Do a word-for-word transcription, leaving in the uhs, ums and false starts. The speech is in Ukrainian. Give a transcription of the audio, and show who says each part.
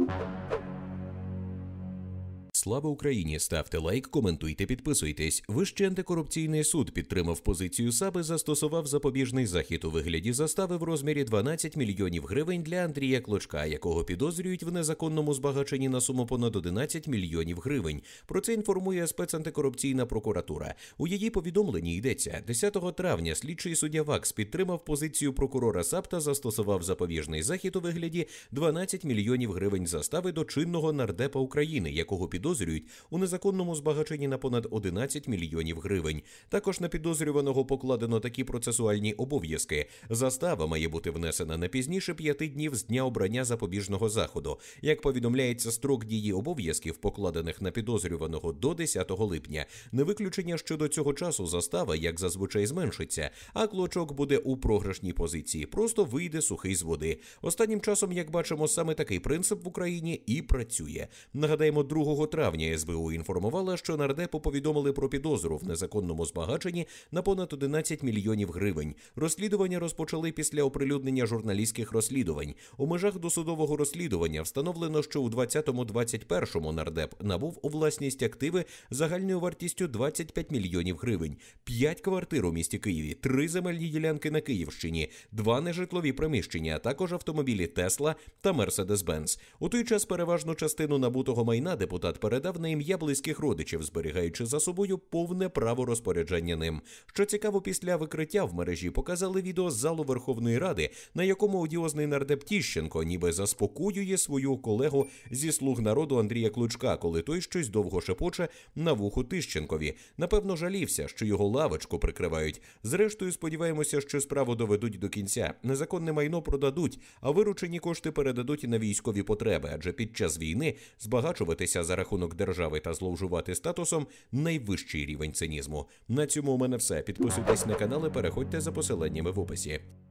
Speaker 1: Слава Україні! Ставте лайк, коментуйте, підписуйтесь. Вищий антикорупційний суд підтримав позицію САП і застосував запобіжний захід у вигляді застави в розмірі дванадцять мільйонів гривень для Андрія Клочка, якого підозрюють в незаконному збагаченні на суму понад одинадцять мільйонів гривень. Про це інформує спецантикорупційна прокуратура. У її повідомленні йдеться: десятого травня слідчий суддя ВАКС підтримав позицію прокурора САП та застосував запобіжний захід у вигляді дванадцять мільйонів гривень застави до чинного нардепа України, якого підозрюють у незаконному збагаченні на понад одинадцять мільйонів гривень. Також на підозрюваного покладено такі процесуальні обов'язки. Застава має бути внесена не пізніше п'яти днів з дня обрання запобіжного заходу. Як повідомляється, строк дії обов'язків, покладених на підозрюваного, до десятого липня. Не виключення, що до цього часу застава, як зазвичай, зменшиться, а Клочок буде у програшній позиції, просто вийде сухий з води. Останнім часом, як бачимо, саме такий принцип в Україні і працює. Нагадаємо, другого травня ес бе у інформувала, що нардепу повідомили про підозру в незаконному збагаченні на понад одинадцять мільйонів гривень. Розслідування розпочали після оприлюднення журналістських розслідувань. У межах досудового розслідування встановлено, що у двадцятому-двадцять першому нардеп набув у власність активи загальною вартістю двадцять п'ять мільйонів гривень, п'ять квартир у місті Києві, три земельні ділянки на Київщині, два нежитлові приміщення, а також автомобілі Тесла та Мерседес-Бенц. У той час переважну частину набутого майна депутат передав на ім'я близьких родичів, зберігаючи за собою повне право розпорядження ним. Що цікаво, після викриття в мережі показали відео з залу Верховної Ради, на якому одіозний нардеп Тищенко ніби заспокоює свою колегу зі «Слуг народу» Андрія Клочка, коли той щось довго шепоче на вухо Тищенкові. Напевно, жалівся, що його лавочку прикривають. Зрештою, сподіваємося, що справу доведуть до кінця. Незаконне майно продадуть, а виручені кошти передадуть на військові потреби, адже під час війни збагачуватися за рахунок держави та зловживати статусом – найвищий рівень цинізму. На цьому у мене все. Підписуйтесь на канал і переходьте за посиланнями в описі.